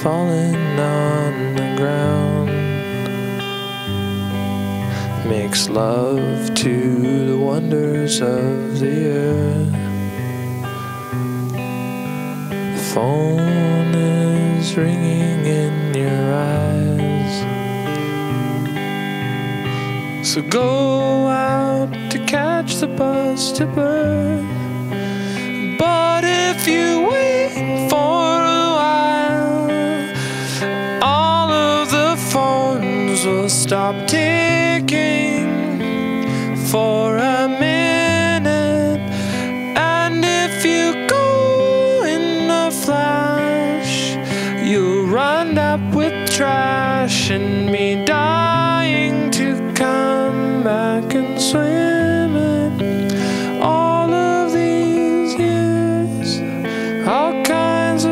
falling on the ground, makes love to the wonders of the earth. The phone is ringing in your eyes, so go out to catch the bus to birth. But if you wait for a while, all of the phones will stop ticking for a minute. And if you go in a flash, you'll run up with trash and me dying to come back and swim it. All of these years, all kinds of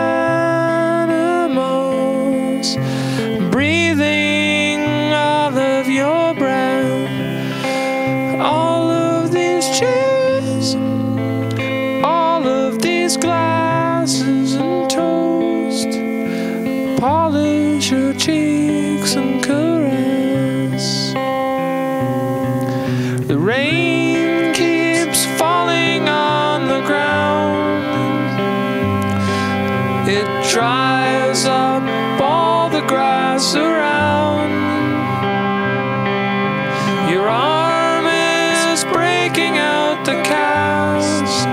animals breathing all of your breath. All of these chairs, all of these glasses and toast, polish your cheeks and caress. The rain keeps falling on the ground, it dries up all the grass around. Your arm is breaking out the cast,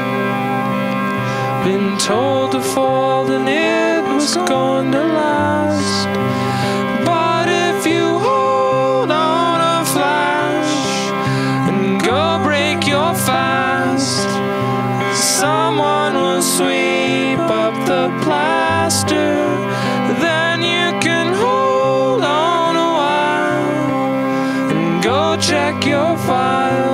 been told to fold and it was going to last. But if you hold on a flash and go break your fast, someone will sweep up the plaster. Then you can hold on a while and go check your file.